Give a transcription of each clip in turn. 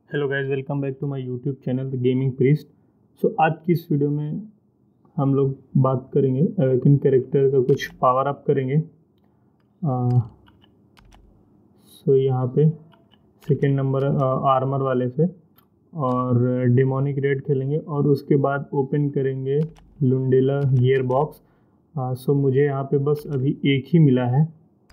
Hello guys, welcome back to my YouTube channel the gaming priest. So आज की इस video में हम लोग बात करेंगे अवेकन कैरेक्टर का कुछ पावर अप करेंगे। सो यहाँ पे सेकेंड नंबर आर्मर वाले से और डेमोनिक रेड खेलेंगे और उसके बाद ओपन करेंगे लुंडेला गियर बॉक्स। सो मुझे यहाँ पे बस अभी एक ही मिला है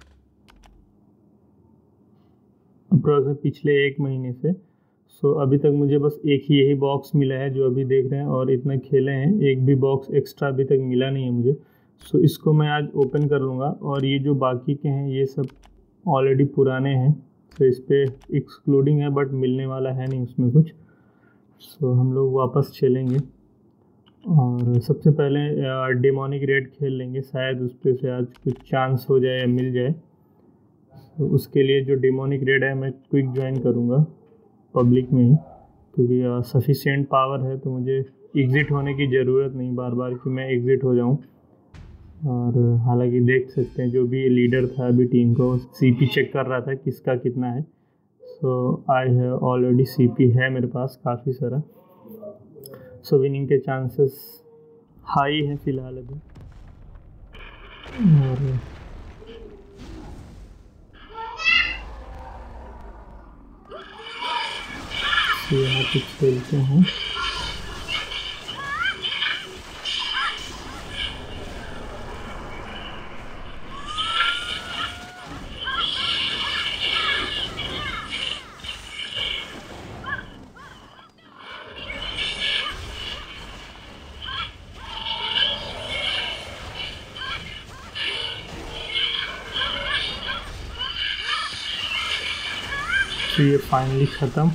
अप्रोक्स पिछले एक महीने से। सो अभी तक मुझे बस एक ही यही बॉक्स मिला है जो अभी देख रहे हैं, और इतना खेले हैं, एक भी बॉक्स एक्स्ट्रा अभी तक मिला नहीं है मुझे। सो इसको मैं आज ओपन कर लूँगा, और ये जो बाकी के हैं ये सब ऑलरेडी पुराने हैं। सो इस पर एक्सक्लूडिंग है बट मिलने वाला है नहीं उसमें कुछ। सो हम लोग वापस चलेंगे और सबसे पहले डेमोनिक रेड खेल लेंगे, शायद उस पर से आज कुछ चांस हो जाए या मिल जाए। तो उसके लिए जो डेमोनिक रेड है मैं क्विक ज्वाइन करूँगा पब्लिक में ही, क्योंकि सफिशिएंट पावर है तो मुझे एग्ज़िट होने की ज़रूरत नहीं बार बार कि मैं एग्ज़िट हो जाऊं। और हालांकि देख सकते हैं जो भी लीडर था अभी टीम को सीपी चेक कर रहा था किसका कितना है। So I have already CP है मेरे पास काफ़ी सारा। सो विनिंग के चांसेस हाई हैं फ़िलहाल अभी। और यहाँ पे खेलते हैं। तो ये फाइनली ख़त्म।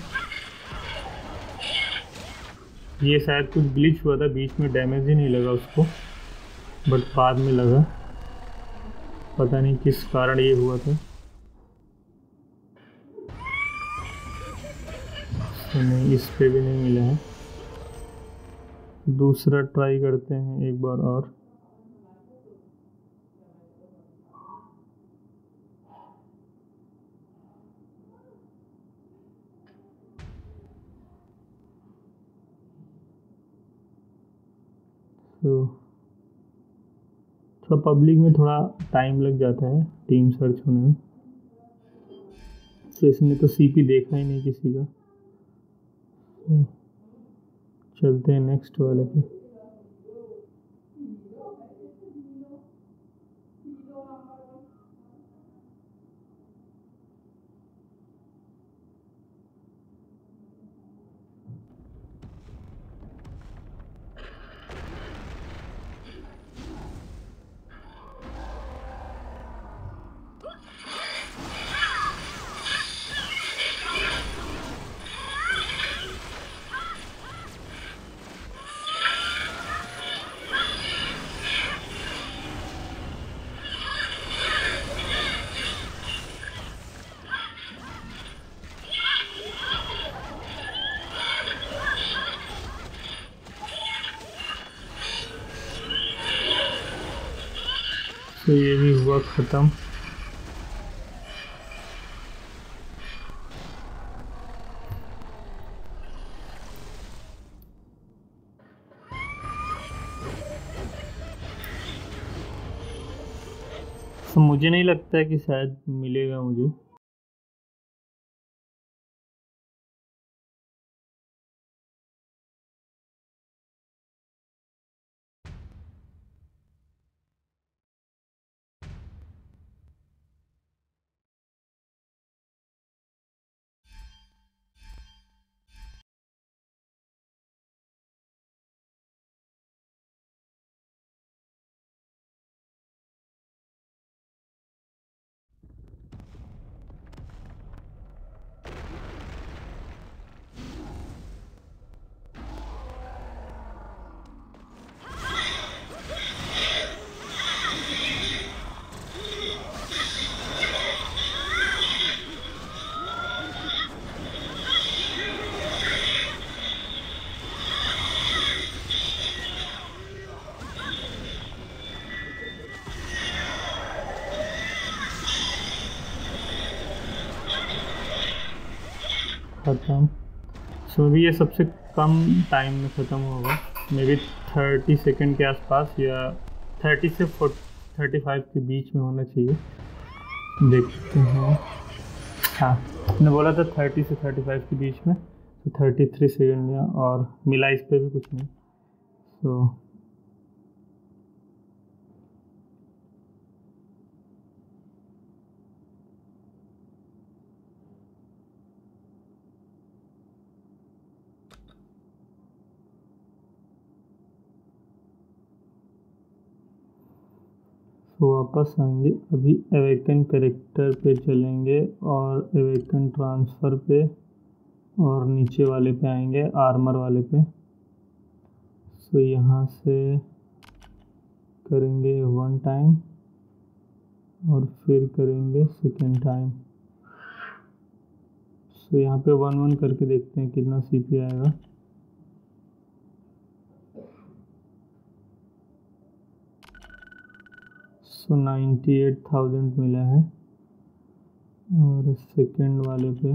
ये शायद कुछ ग्लिच हुआ था, बीच में डैमेज ही नहीं लगा उसको, बट बाद में लगा, पता नहीं किस कारण ये हुआ था। तो नहीं, इस पे भी नहीं मिला है। दूसरा ट्राई करते हैं एक बार और। तो थोड़ा पब्लिक में थोड़ा टाइम लग जाता है टीम सर्च होने में। तो इसने तो सीपी देखा ही नहीं किसी का। तो चलते हैं नेक्स्ट वाले पे। तो ये भी हुआ ख़त्म। तो मुझे नहीं लगता है कि शायद मिलेगा मुझे। ख़त्म। सो अभी ये सबसे कम टाइम में ख़त्म होगा, मे बी 30 सेकेंड के आसपास या 30 से 35 के बीच में होना चाहिए। देखते हैं। हाँ, मैंने बोला था 30 से 35 के बीच में, तो 33 सेकेंड लिया और मिला इस पर भी कुछ नहीं। सो वापस आएंगे। अभी अवेकन कैरेक्टर पे चलेंगे और अवेकन ट्रांसफ़र पे और नीचे वाले पे आएंगे, आर्मर वाले पे। सो यहाँ से करेंगे 1 टाइम और फिर करेंगे सेकेंड टाइम। सो यहाँ पे 1-1 करके देखते हैं कितना सीपी आएगा। सो 98,000 मिला है। और सेकेंड वाले पे,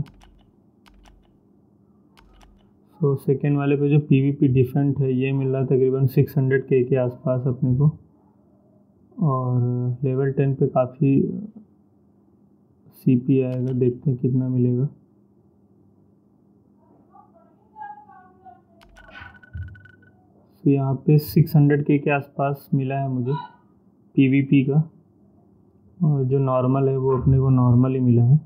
सो सेकेंड वाले पे जो पीवीपी डिफेंट है ये मिल रहा है तकरीबन 600K के आसपास अपने को। और लेवल 10 पे काफ़ी सीपी आएगा, देखते हैं कितना मिलेगा। तो यहाँ पे 600K के आसपास मिला है मुझे पीवीपी का, और जो नॉर्मल है वो अपने को नॉर्मल ही मिला है।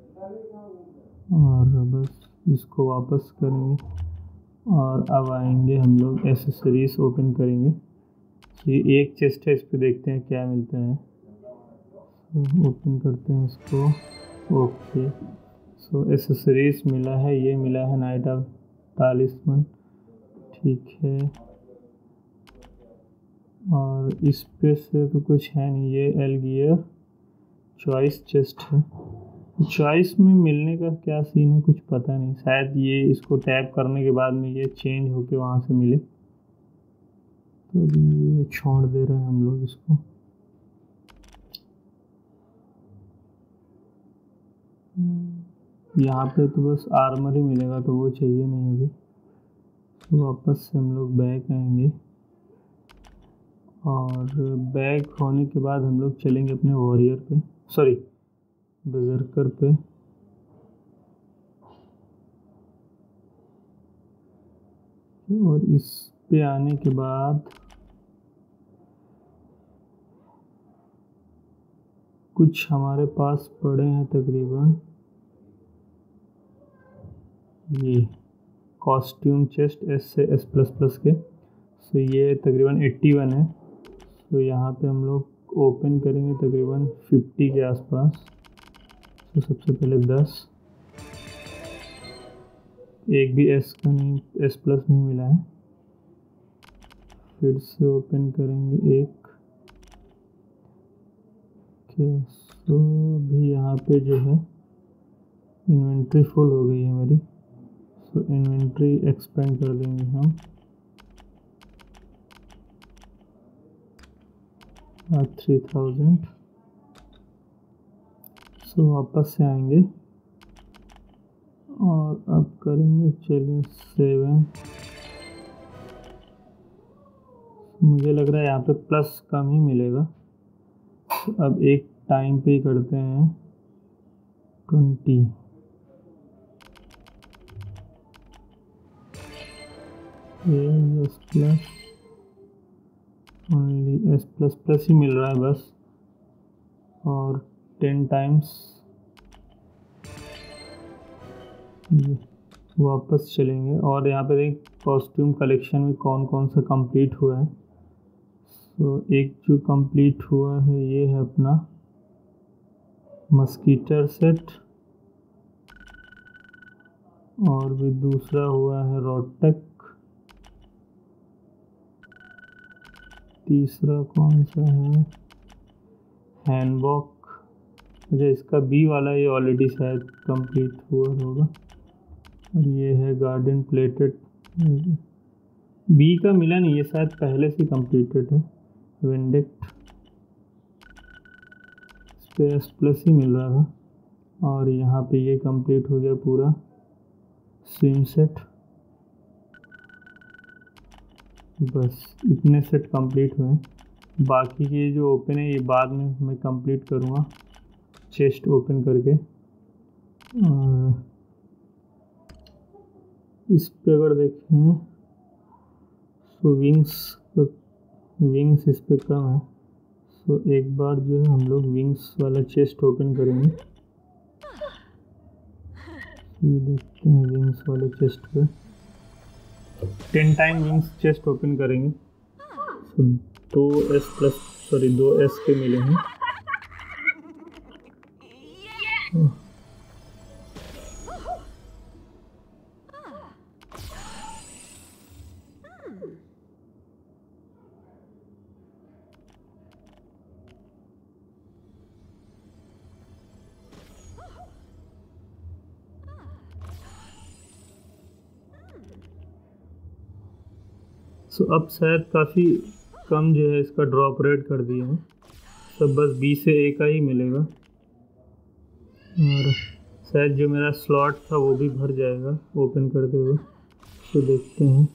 और बस इसको वापस करेंगे और अब आएंगे हम लोग एसेसरीज ओपन करेंगे। तो ये एक चेस्ट है, इस पर देखते हैं क्या मिलता है। तो ओपन करते हैं इसको। ओके, सो एसेसरीज मिला है, ये मिला है नाइट ऑफ तालिस्मन, ठीक है। और इस पे से तो कुछ है नहीं, ये एल गियर चॉइस चेस्ट है। चॉइस में मिलने का क्या सीन है कुछ पता नहीं, शायद ये इसको टैप करने के बाद में ये चेंज होके वहाँ से मिले। तो ये छोड़ दे रहे हैं हम लोग इसको। यहाँ पे तो बस आर्मर ही मिलेगा, तो वो चाहिए नहीं अभी। तो वापस से हम लोग बैक आएंगे और बैक होने के बाद हम लोग चलेंगे अपने वॉरियर पे, सॉरी बजर्कर पे। और इस पे आने के बाद कुछ हमारे पास पड़े हैं तकरीबन ये कॉस्ट्यूम चेस्ट एस से एस प्लस प्लस के। सो ये तकरीबन 81 है। तो यहाँ पे हम लोग ओपन करेंगे तकरीबन 50 के आसपास। तो सबसे पहले 10, एक भी एस का नहीं, एस प्लस नहीं मिला है। फिर से ओपन करेंगे एक के। सो भी यहाँ पे जो है इन्वेंट्री फुल हो गई है मेरी। सो इन्वेंट्री एक्सपेंड कर देंगे हम 3000। सो वापस से आएंगे और अब करेंगे, चलिए 7। मुझे लग रहा है यहाँ पे प्लस कम ही मिलेगा। तो अब एक टाइम पे ही करते हैं 20। S plus, only S plus plus ही मिल रहा है बस। और 10 टाइम्स वापस चलेंगे और यहाँ पे देख कॉस्ट्यूम कलेक्शन में कौन कौन सा कंप्लीट हुआ है। सो एक जो कंप्लीट हुआ है ये है अपना मस्कीटर सेट, और भी दूसरा हुआ है रोटेक। तीसरा कौन सा है, हैंडबॉक। अच्छा, इसका बी वाला ये ऑलरेडी शायद कंप्लीट हुआ होगा। और ये है गार्डन प्लेटेड, बी का मिला नहीं, ये शायद पहले से कंप्लीटेड है। विंडेक्ट, स्पेस प्लस ही मिल रहा था। और यहाँ पे ये कंप्लीट हो गया पूरा स्विम सेट। बस इतने सेट कंप्लीट हुए। बाकी के जो ओपन है ये बाद में मैं कंप्लीट करूँगा चेस्ट ओपन करके। और इस पे अगर देखें तो विंग्स इस पे कम है। तो एक बार जो है हम लोग विंग्स वाला चेस्ट ओपन करेंगे। ये देखते हैं विंग्स वाले चेस्ट पे 10 टाइम विंग्स चेस्ट ओपन करेंगे। तो 2 एस के मिले हैं। सो अब शायद काफ़ी कम जो है इसका ड्रॉप रेट कर दिए हैं। सब बस 20 से A का ही मिलेगा। और शायद जो मेरा स्लॉट था वो भी भर जाएगा ओपन करते हुए। तो देखते हैं।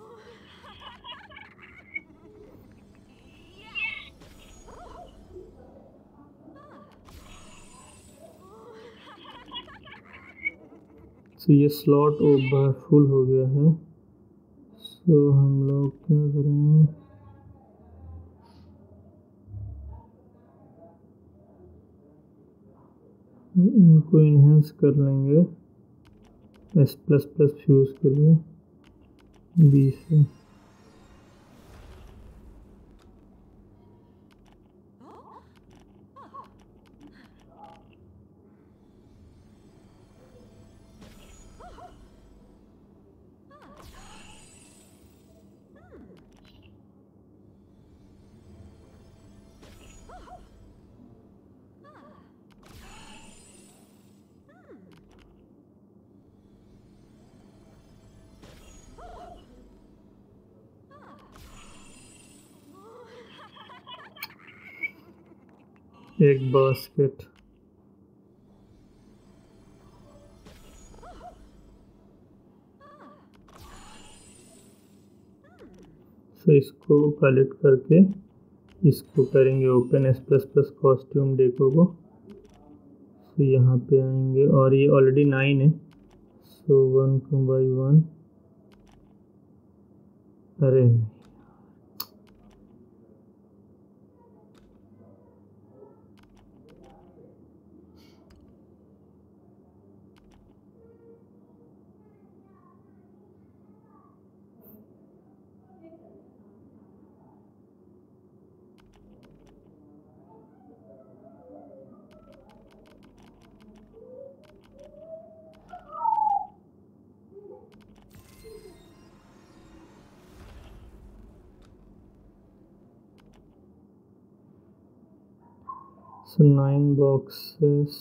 तो ये स्लॉट फुल हो गया है। तो हम लोग क्या करेंगे, इनको इन्हेंस कर लेंगे S++ फ्यूज़ के लिए 20 से। एक बास्केट। तो इसको कलेक्ट करके इसको करेंगे ओपन S++ कॉस्ट्यूम डेको को। तो यहाँ पे आएंगे और ये ऑलरेडी 9 है। सो 1/1। अरे So 9 boxes।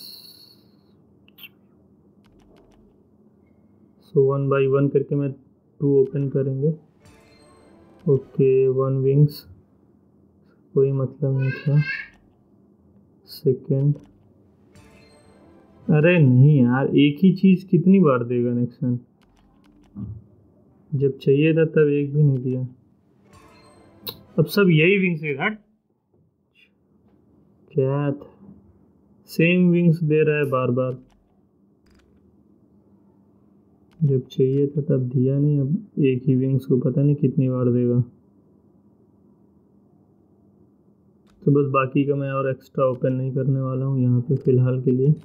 So 1/1 करके मैं 2 ओपन करेंगे। ओके 1 विंग्स, कोई मतलब नहीं था। सेकेंड, अरे नहीं यार, एक ही चीज़ कितनी बार देगा नेक्सन। जब चाहिए था तब एक भी नहीं दिया। अब सब यही विंग्स है। हट, क्या था, सेम विंग्स दे रहा है बार बार। जब चाहिए था तब दिया नहीं, अब एक ही विंग्स को पता नहीं कितनी बार देगा। तो बस बाकी का मैं और एक्स्ट्रा ओपन नहीं करने वाला हूँ यहाँ पे फ़िलहाल के लिए।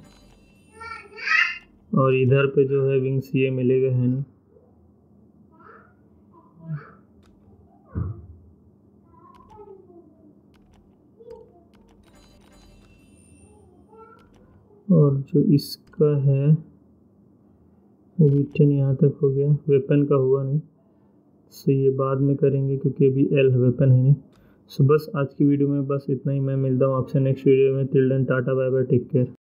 और इधर पे जो है विंग्स ये मिलेगा है नहीं। और जो इसका है वो रिटर्न यहाँ तक हो गया, वेपन का हुआ नहीं। सो ये बाद में करेंगे क्योंकि अभी L वेपन है नहीं। सो बस आज की वीडियो में बस इतना ही। मैं मिलता हूँ आपसे नेक्स्ट वीडियो में। Till then tata bye bye, take care.